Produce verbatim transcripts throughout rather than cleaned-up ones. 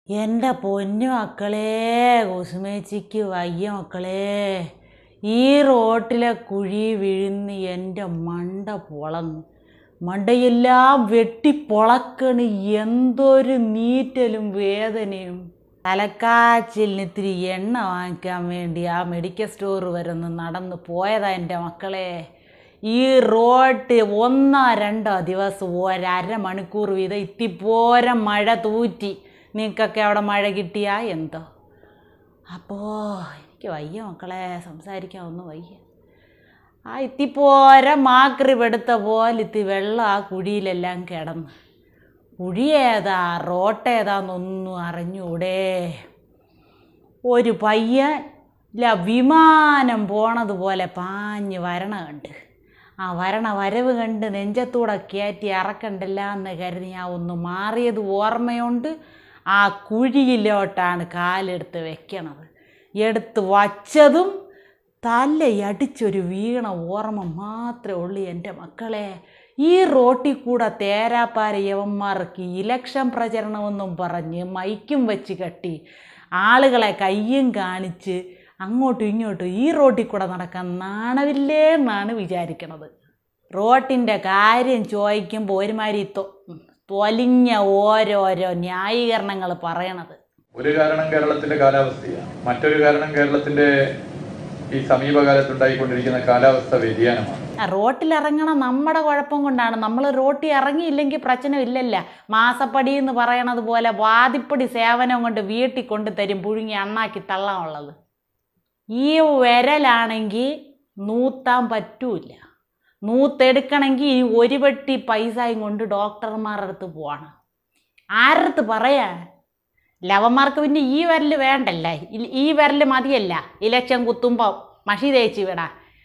എൻ്റെ പൊന്നു മക്കളെ, കുസുമേച്ചിക്ക് വയ്യ മക്കളെ. ഈ റോട്ടിലെ കുഴി വീഴുന്ന് എൻ്റെ മണ്ട പൊളന്ന്, മണ്ടയെല്ലാം വെട്ടിപ്പൊളക്കണ്. എന്തൊരു നീറ്റലും വേദനയും. തലക്കാച്ചിലിന് ഇത്തിരി എണ്ണ വാങ്ങിക്കാൻ വേണ്ടി ആ മെഡിക്കൽ സ്റ്റോർ വരെ ഒന്ന് നടന്ന് പോയതാ എൻ്റെ മക്കളെ. ഈ റോഡ് ഒന്നോ രണ്ടോ ദിവസം ഒരര മണിക്കൂർ വീതം ഇത്തിപ്പോരം മഴ തൂറ്റി. നിങ്ങൾക്കൊക്കെ അവിടെ മഴ കിട്ടിയാ എന്തോ. അപ്പോൾ എനിക്ക് വയ്യ മക്കളെ, സംസാരിക്കാൻ ഒന്നും വയ്യ. ആ ഇത്തിപ്പോരം മാക്രി പെടുത്ത പോലെ ഇത്തി വെള്ളം ആ കുഴിയിലെല്ലാം കിടന്ന്. കുഴിയേതാ റോട്ടേതാന്നൊന്നും അറിഞ്ഞൂടെ. ഒരു പയ്യൻ ഇല്ല വിമാനം പോണതുപോലെ പാഞ്ഞ് വരണ കണ്ട്. ആ വരണ വരവ് കണ്ട് നെഞ്ചത്തൂടെ കയറ്റി ഇറക്കണ്ടല്ല എന്ന് കരുതി ഞാൻ ഒന്ന് മാറിയത് ഓർമ്മയുണ്ട്. ആ കുഴിയിലോട്ടാണ് കാലെടുത്ത് വെക്കണത്. എടുത്ത് വച്ചതും തലയടിച്ചൊരു വീണ ഓർമ്മ മാത്രമേ ഉള്ളൂ എൻ്റെ മക്കളെ. ഈ റോട്ടിൽ കൂടെ തേരാപ്പാര യവന്മാർക്ക് ഇലക്ഷൻ പ്രചരണമെന്നും പറഞ്ഞ് മൈക്കും വെച്ച് കെട്ടി ആളുകളെ കയ്യും കാണിച്ച് അങ്ങോട്ടും ഇങ്ങോട്ടും ഈ റോട്ടിൽ കൂടെ നടക്കാൻ നാണമില്ലേ എന്നാണ് വിചാരിക്കണത്. റോട്ടിൻ്റെ കാര്യം ചോദിക്കുമ്പോൾ ഒരുമാതിരി തൊ തൊലിഞ്ഞ ഓരോരോ ന്യായീകരണങ്ങൾ പറയണത്. ഒരു കാരണം കേരളത്തിന്റെ കാലാവസ്ഥയാണ്, മറ്റൊരു കാരണം കേരളത്തിന്റെ ഈ സമീപകാലത്തുണ്ടായിക്കൊണ്ടിരിക്കുന്ന കാലാവസ്ഥ വ്യതിയാനമാണ്. റോട്ടിലിറങ്ങണം നമ്മുടെ കുഴപ്പം കൊണ്ടാണ്. നമ്മൾ റോട്ടിൽ ഇറങ്ങിയില്ലെങ്കിൽ പ്രശ്നമില്ലല്ല. മാസപ്പടി എന്ന് പറയണത് പോലെ വാദിപ്പടി സേവനം കൊണ്ട് വീട്ടിൽ കൊണ്ട് തരും പുഴുങ്ങി അണ്ണാക്കി തള്ളാനുള്ളത്. ഈ വിരലാണെങ്കിൽ നൂത്താൻ പറ്റൂല. നൂത്തെടുക്കണമെങ്കിൽ ഈ ഒരു പെട്ടി പൈസയും കൊണ്ട് ഡോക്ടർമാരുടെ അടുത്ത് പോവാണ്. ആരടുത്ത് പറയാ? ലവന്മാർക്ക് പിന്നെ ഈ വിരൽ വേണ്ടല്ലേ, ഈ വിരൽ മതിയല്ല ഇലക്ഷൻ കുത്തുമ്പോൾ മഷി തേച്ച് വിടാ.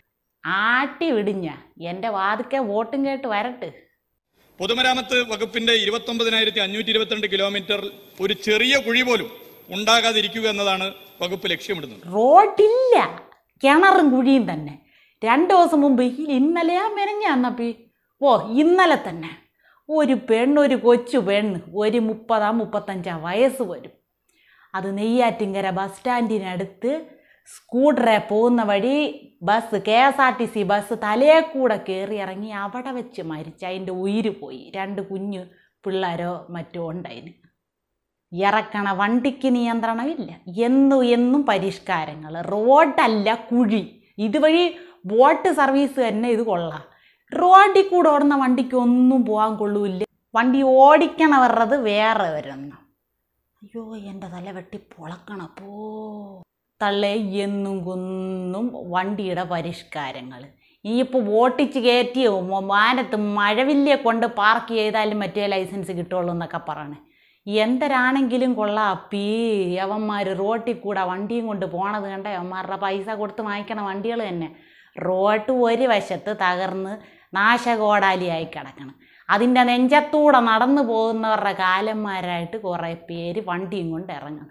ആട്ടി വിടിഞ്ഞ എൻ്റെ വാതിക്കെ വോട്ടും കേട്ട് വരട്ട്. പൊതുമരാമത്ത് വകുപ്പിന്റെ ഇരുപത്തി ഒമ്പതിനായിരത്തി അഞ്ഞൂറ്റി ഇരുപത്തിരണ്ട് കിലോമീറ്റർ ഒരു ചെറിയ കുഴി പോലും ഉണ്ടാകാതിരിക്കുക എന്നതാണ് വകുപ്പ് ലക്ഷ്യമിടുന്നത്. റോഡില്ല, കിണറും കുഴിയും തന്നെ. രണ്ട് ദിവസം മുമ്പ് ഇന്നലെയാ മെനഞ്ഞാന്നപ്പി ഓ ഇന്നലെ തന്നെ ഒരു പെണ്ണ്, ഒരു കൊച്ചു പെണ്ണ്, ഒരു മുപ്പതാ മുപ്പത്തഞ്ചാ വയസ്സ് വരും. അത് നെയ്യാറ്റിങ്കര ബസ് സ്റ്റാൻഡിനടുത്ത് സ്കൂട്ടറെ പോകുന്ന വഴി bus K S R T C bus തലയെ കൂടെ കയറി ഇറങ്ങി അവിടെ വെച്ച് മരിച്ച് അതിൻ്റെ ഉയിര് പോയി. രണ്ട് കുഞ്ഞു പിള്ളേരോ മറ്റോ ഉണ്ടായിന്. ഇറക്കണ വണ്ടിക്ക് നിയന്ത്രണമില്ല. എന്നും എന്നും പരിഷ്കാരങ്ങൾ. റോഡല്ല കുഴി. ഇതുവഴി ബോട്ട് സർവീസ് തന്നെ ഇത് കൊള്ളാം. റോഡിൽ കൂടെ ഓടുന്ന വണ്ടിക്ക് ഒന്നും പോകാൻ കൊള്ളൂല്ല. വണ്ടി ഓടിക്കണവരുടെ വേറെ വരണം. അയ്യോ എൻ്റെ തല വെട്ടി പൊളക്കണപ്പോ. തള്ളേ എന്നും കുന്നും വണ്ടിയുടെ പരിഷ്കാരങ്ങൾ. ഇനിയിപ്പോൾ ഓട്ടിച്ച് കയറ്റിയോ മാനത്ത് മഴവില്ലിയെ കൊണ്ട് പാർക്ക് ചെയ്താലും മറ്റേ ലൈസൻസ് കിട്ടുള്ളൂ എന്നൊക്കെ പറയണേ. എന്തരാണെങ്കിലും കൊള്ളാം. അപ്പീ യവന്മാർ റോട്ടിൽ കൂടെ വണ്ടിയും കൊണ്ട് പോണത് കണ്ട യവന്മാരുടെ പൈസ കൊടുത്ത് വാങ്ങിക്കണ വണ്ടികൾ തന്നെ. റോഡ് ഒരു വശത്ത് തകർന്ന് നാശകോടാലിയായി കിടക്കണം. അതിൻ്റെ നെഞ്ചത്തൂടെ നടന്നു പോകുന്നവരുടെ കാലന്മാരായിട്ട് കുറേ പേര് വണ്ടിയും കൊണ്ട് ഇറങ്ങണം.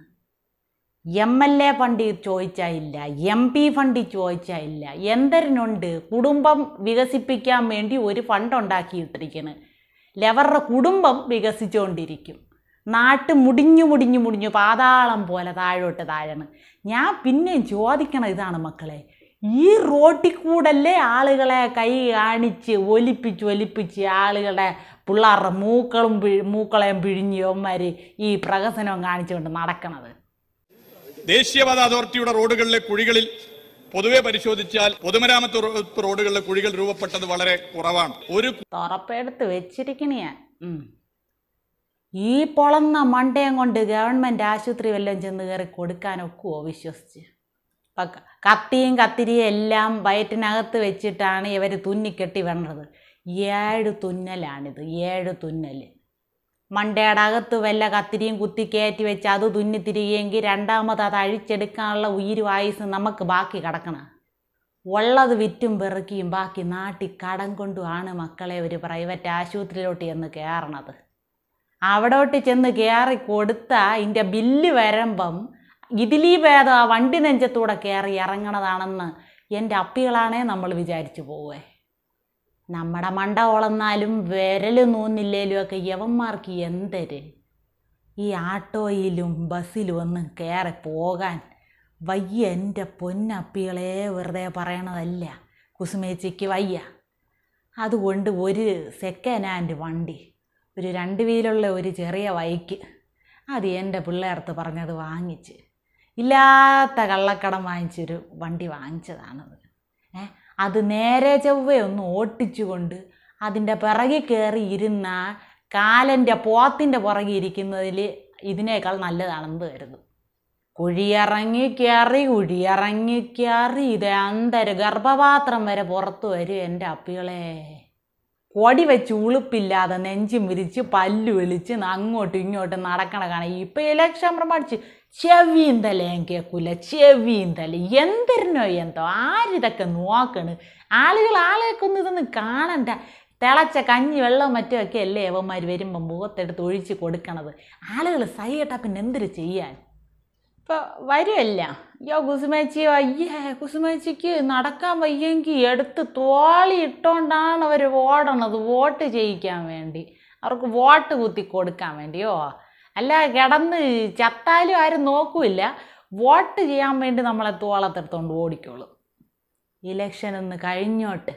എം എൽ എ ഫണ്ട് ചോദിച്ചാൽ ഇല്ല, എം പി ഫണ്ട് ചോദിച്ചാൽ ഇല്ല. എന്തരനുണ്ട് കുടുംബം വികസിപ്പിക്കാൻ വേണ്ടി ഒരു ഫണ്ട് ഉണ്ടാക്കിയിട്ടിരിക്കുന്നത്. അവരുടെ കുടുംബം വികസിച്ചുകൊണ്ടിരിക്കും. നാട്ട് മുടിഞ്ഞു മുടിഞ്ഞു മുടിഞ്ഞു പാതാളം പോലെ താഴോട്ട് താഴണം. ഞാൻ പിന്നെയും ചോദിക്കണം ഇതാണ് മക്കളെ, ഈ റോട്ടിൽ കൂടല്ലേ ആളുകളെ കൈ കാണിച്ച് ഒലിപ്പിച്ച് ഒലിപ്പിച്ച് ആളുകളുടെ പിള്ളേരുടെ മൂക്കളും മൂക്കളെയും പിഴിഞ്ഞവന്മാർ ഈ പ്രഹസനവും കാണിച്ചുകൊണ്ട് നടക്കണത്. ദേശീയപാത അതോറിറ്റിയുടെ റോഡുകളിലെ കുഴികളിൽ പൊതുവെ പരിശോധിച്ചാൽ പൊതുമരാമത്ത് റോഡുകളിലെ കുഴികൾ രൂപപ്പെട്ടത് വളരെ കുറവാണ്. ഒരു തുറപ്പെടുത്ത് വെച്ചിരിക്കണ ഞാൻ. ഈ പൊളന്ന മണ്ടയം കൊണ്ട് ഗവൺമെൻറ് ആശുപത്രി വല്ലതും ചെന്ന് കയറി കൊടുക്കാനൊക്കുവോ വിശ്വസിച്ച്? ഇപ്പം കത്തിയും കത്തിരിയും എല്ലാം വയറ്റിനകത്ത് വെച്ചിട്ടാണ് ഇവർ തുന്നിക്കെട്ടി വേണ്ടത്. ഏഴ് തുന്നലാണിത്, ഏഴ് തുന്നൽ. മണ്ടയുടെ അകത്ത് വല്ല കത്തിരിയും കുത്തി കയറ്റി വെച്ച് അത് തുന്നിത്തിരികെങ്കിൽ രണ്ടാമത് അത് അഴിച്ചെടുക്കാനുള്ള ഉയിര് ആയുസ് നമുക്ക് ബാക്കി കിടക്കണം. ഉള്ളത് വിറ്റും പെറുക്കിയും ബാക്കി നാട്ടിൽ കടം കൊണ്ടുമാണ് മക്കളെ ഒരു പ്രൈവറ്റ് ആശുപത്രിയിലോട്ട് ചെന്ന് കയറണത്. അവിടോട്ട് ചെന്ന് കയറി കൊടുത്താൽ അതിൻ്റെ ബില്ല് വരുമ്പം ഇതിലീ ഭേദം ആ വണ്ടി നെഞ്ചത്തൂടെ കയറി ഇറങ്ങണതാണെന്ന് എൻ്റെ അപ്പികളാണേ നമ്മൾ വിചാരിച്ചു പോവേ. നമ്മുടെ മണ്ട ഓളന്നാലും വിരൽ നൂന്നില്ലേലും ഒക്കെ യവന്മാർക്ക് എന്തര്. ഈ ആട്ടോയിലും ബസ്സിലും ഒന്നും കയറി പോകാൻ വയ്യ. എൻ്റെ പൊന്നപ്പികളെ വെറുതെ പറയണതല്ല, കുസുമേച്ചിക്ക് വയ്യ. അതുകൊണ്ട് ഒരു സെക്കൻഡ് ഹാൻഡ് വണ്ടി, ഒരു രണ്ട് വീലുള്ള ഒരു ചെറിയ ബൈക്ക്, അത് എൻ്റെ പിള്ളേർത്ത് പറഞ്ഞത് വാങ്ങിച്ച്, ഇല്ലാത്ത കള്ളക്കടം വാങ്ങിച്ചൊരു വണ്ടി വാങ്ങിച്ചതാണത്. ഏ അത് നേരെ ചൊവ്വേ ഒന്ന് ഓട്ടിച്ചുകൊണ്ട് അതിൻ്റെ പിറകിൽ കയറി ഇരുന്ന കാലൻ്റെ പോത്തിൻ്റെ പുറകിൽ ഇരിക്കുന്നതിൽ ഇതിനേക്കാൾ നല്ലതാണെന്ന് കരുതും. കുഴിയിറങ്ങി കയറി കുഴിയിറങ്ങി കയറി ഇത് അന്തര ഗർഭപാത്രം വരെ പുറത്തു വരും എൻ്റെ അപ്പികളെ. കൊടി വെച്ച് ഉളുപ്പില്ലാതെ നെഞ്ചും വിരിച്ച് പല്ലു വിളിച്ച് അങ്ങോട്ടും ഇങ്ങോട്ടും നടക്കണ കാണാം. ഇപ്പം ഇലക്ഷൻ പ്രമാണിച്ച് ചെവിയും തലയും കേൾക്കൂല, ചെവിയും തല എന്തിനോ എന്തോ ആരിതൊക്കെ നോക്കണ്. ആളുകൾ ആളെയൊക്കെ ഒന്ന് ഇതൊന്ന് കാണണ്ട. തിളച്ച കഞ്ഞി വെള്ളം മറ്റുമൊക്കെ അല്ലേ അവന്മാർ വരുമ്പം മുഖത്തെടുത്ത് ഒഴിച്ച് കൊടുക്കണത്. ആളുകൾ സഹികെട്ടാ പിന്നെ എന്തൊരു ചെയ്യാൻ. ഇപ്പോൾ വരുമല്ല, അയ്യോ കുസുമേച്ചിയോ അയ്യേ കുസുമേച്ചിക്ക് നടക്കാൻ വയ്യെങ്കിൽ എടുത്ത് തോളി ഇട്ടുകൊണ്ടാണ് അവർ ഓടണത് വോട്ട് ചെയ്യിക്കാൻ വേണ്ടി, അവർക്ക് വോട്ട് കുത്തി കൊടുക്കാൻ വേണ്ടിയോ. അല്ല കിടന്ന് ചത്താലും ആരും നോക്കൂല, വോട്ട് ചെയ്യാൻ വേണ്ടി നമ്മളെ തോളത്തെടുത്തോണ്ട് ഓടിക്കോളും. ഇലക്ഷൻ ഒന്ന് കഴിഞ്ഞോട്ട്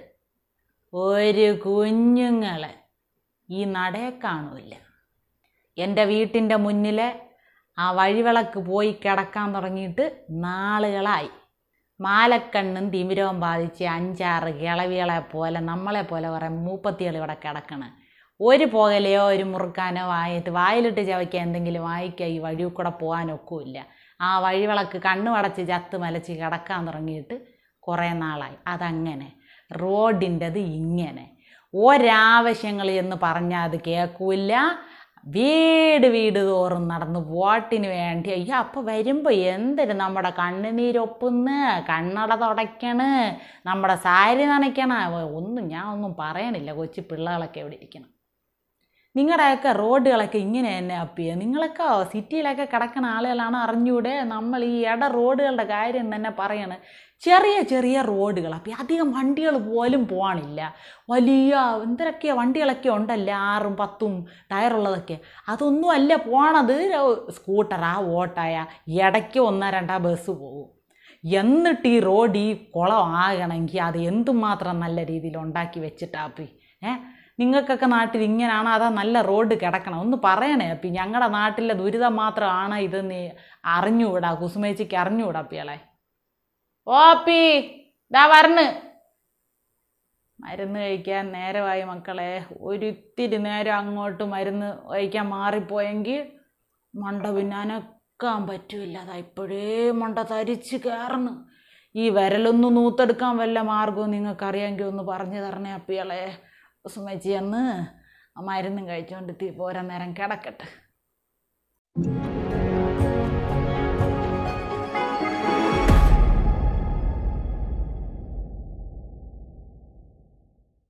ഒരു കുഞ്ഞുങ്ങളെ ഈ നടയെ കാണൂല. എൻ്റെ വീട്ടിൻ്റെ മുന്നിലെ ആ വഴിവിളക്ക് പോയി കിടക്കാൻ തുടങ്ങിയിട്ട് നാളുകളായി. മാലക്കണ്ണും തിമിരവും ബാധിച്ച് അഞ്ചാറ് കിളവികളെ പോലെ നമ്മളെ പോലെ കുറേ മൂപ്പത്തികൾ ഇവിടെ കിടക്കണ്. ഒരു പുകലയോ ഒരു മുറുക്കാനോ വായിട്ട് വായിലിട്ട് ചവയ്ക്കാൻ എന്തെങ്കിലും വായിക്കുക ഈ വഴി കൂടെ പോകാനൊക്കില്ല. ആ വഴിവിളക്ക് കണ്ണു അടച്ച് ചത്ത് മലച്ച് കിടക്കാൻ തുടങ്ങിയിട്ട് കുറേ നാളായി. അതങ്ങനെ റോഡിൻ്റെത് ഇങ്ങനെ ഒരാവശ്യങ്ങൾ എന്ന് പറഞ്ഞാൽ അത് കേൾക്കില്ല. വീട് വീട് തോറും നടന്ന് വോട്ടിന് വേണ്ടി അയ്യോ അപ്പോൾ വരുമ്പോൾ എന്തൊരു നമ്മുടെ കണ്ണുനീരൊപ്പുന്ന്, കണ്ണട തുടയ്ക്കണ്, നമ്മുടെ സാരി നനയ്ക്കണ, ഒന്നും ഞാൻ ഒന്നും പറയണില്ല. കൊച്ചു പിള്ളേകളൊക്കെ എവിടെ ഇരിക്കണം. നിങ്ങളുടെയൊക്കെ റോഡുകളൊക്കെ ഇങ്ങനെ തന്നെ അപ്പിയ. നിങ്ങളൊക്കെ സിറ്റിയിലൊക്കെ കിടക്കുന്ന ആളുകളാണ്, അറിഞ്ഞൂടെ. നമ്മൾ ഈ ഇട റോഡുകളുടെ കാര്യം തന്നെ പറയണ്. ചെറിയ ചെറിയ റോഡുകൾ അപ്പം അധികം വണ്ടികൾ പോലും പോകാനില്ല. വലിയ എന്തൊക്കെ വണ്ടികളൊക്കെ ഉണ്ടല്ലോ, ആറും പത്തും ടയറുള്ളതൊക്കെ. അതൊന്നും അല്ല പോണത്. സ്കൂട്ടറാ ഓട്ടായ ഇടയ്ക്ക് ഒന്നോ രണ്ടാ ബസ് പോകും. എന്നിട്ട് ഈ റോഡ് ഈ കുളം ആകണമെങ്കിൽ അത് എന്തുമാത്രം നല്ല രീതിയിൽ ഉണ്ടാക്കി വെച്ചിട്ടാപ്പി. ഏ നിങ്ങൾക്കൊക്കെ നാട്ടിൽ ഇങ്ങനെയാണ്, അതാ നല്ല റോഡ് കിടക്കണം ഒന്ന് പറയണേ അപ്പി. ഞങ്ങളുടെ നാട്ടിലെ ദുരിതം മാത്രമാണ് ഇതെന്ന് അറിഞ്ഞുകൂടാ, കുസുമേച്ചിക്ക് അറിഞ്ഞുകൂടാ അപ്പിയാളെ. ഓ അപ്പി ദാ വരണ്. മരുന്ന് കഴിക്കാൻ നേരമായി മക്കളെ. ഒരിത്തിരി നേരം അങ്ങോട്ട് മരുന്ന് കഴിക്കാൻ മാറിപ്പോയെങ്കിൽ മണ്ട പിന്നാനക്കാൻ പറ്റൂല. അതാ ഇപ്പോഴേ മണ്ട തരിച്ച് കയറുന്നു. ഈ വിരലൊന്ന് നൂത്തെടുക്കാൻ വല്ല മാർഗവും നിങ്ങൾക്കറിയാമെങ്കിൽ ഒന്ന് പറഞ്ഞു തരണേ അപ്പിയാളെ. കുസുമേച്ചി എന്ന് മരുന്നും കഴിച്ചുകൊണ്ട് തീ പോരാ നേരം കിടക്കട്ടെ.